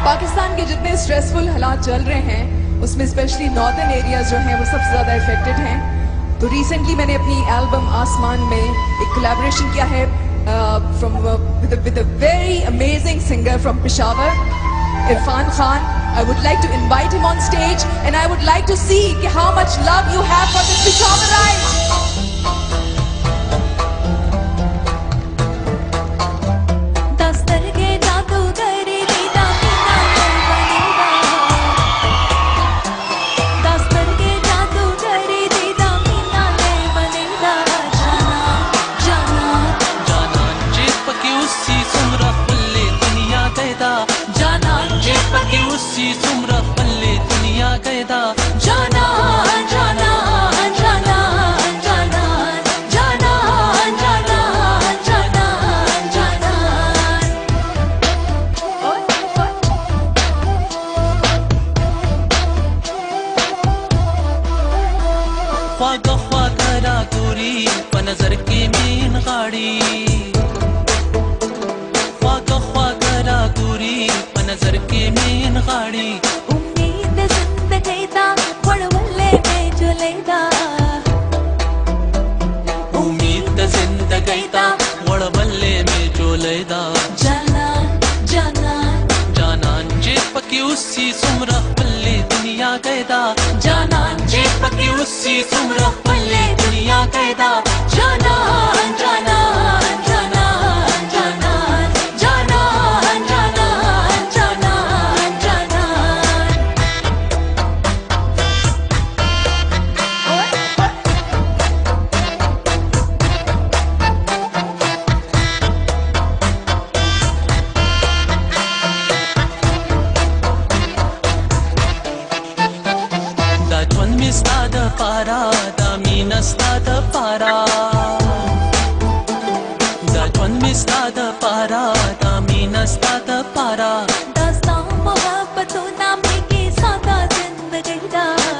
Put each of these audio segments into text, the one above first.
पाकिस्तान के जितने स्ट्रेसफुल हालात चल रहे हैं उसमें स्पेशली नॉर्दर्न एरियाज जो हैं वो सबसे ज़्यादा इफेक्टेड हैं। तो रिसेंटली मैंने अपनी एल्बम आसमान में एक कोलैबोरेशन किया है with a very amazing singer from Peshawar, Irfan Khan. I would like to invite him on stage and I would like to see how much love you have for this Peshawarites. ख्वागा ख्वागा रागोरी पनजर के mean गाड़ी, ख्वागा ख्वागा रागोरी पनजर के mean गाड़ी। उम्मीद जिंदगी दा वड़वले में जुलेदा, उम्मीद जिंदगी दा वड़वले में जुलेदा। जानान जानान जानान जे पकी उसी सुमरा पल्ले दुनिया कैदा, जानान जे पकी उसी सुमरा पल्ले दुनिया कैदा। जानान जानान जानान जानान जानान जानान जानान जानान। Da juan mi sta da para, da mina sta da para. Da juan mi sta da para, da mina sta da para. दास्तान मोहब्बतों नामे की सादा जिंदगी दा,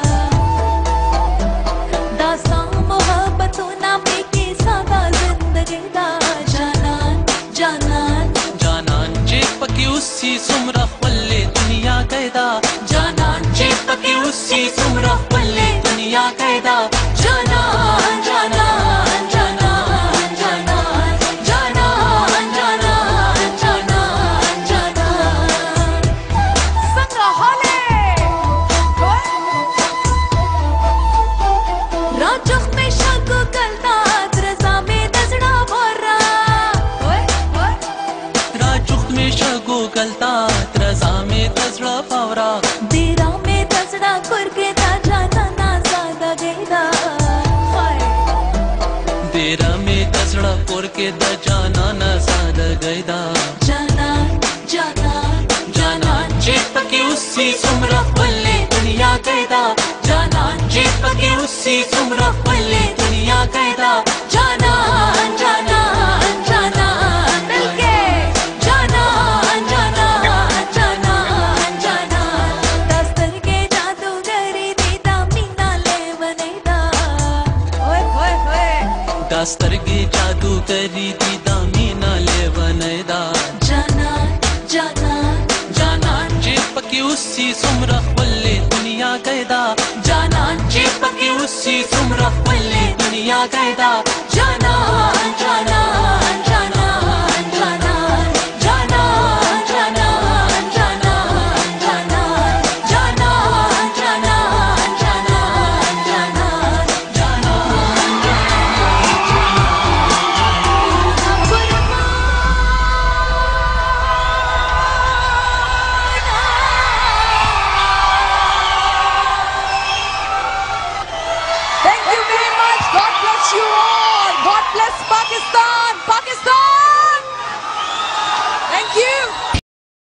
दास्तान मोहब्बतों नामे की सादा जिंदगी दा। जानान जानान जानान जे पकी उसी सुमरा पल्ले दुनिया कैदा, जानान जे पकी उसी सुमरा पल्ले दुनिया कैदा। जानान जानान जानान जानान जानान जानान जानान जानान। संग्रहालय राजख में शगो गलता रजा में दजड़ा भरा, राजुख में शगो गलता रजा में तजरा पावरा। देरा में दजड़ा कुरके दा जाना ना ज्यादा गैदा। देरा में तजड़ा कोर के द जाना न साद गैदा। जानान जानान जानान जे पकी उसी सुमरा पल्ले दुनिया कैदा, जानान जे पकी उसी सुमरा पल्ले दुनिया कैदा। जानान जानान जानान मिलके जानान जानान जानान जानान। दस्तर के जादूगरी दीदा मीना ले बनेदा। ओए ओए ओए दास्तर के जादू करी दी दामी नाले बनैदा। जानान जानान जानान जे पकी उसी सुमरा पल्ले दुनिया कैदा, जानान जे पकी उसी सुमरा पल्ले दुनिया कैदा।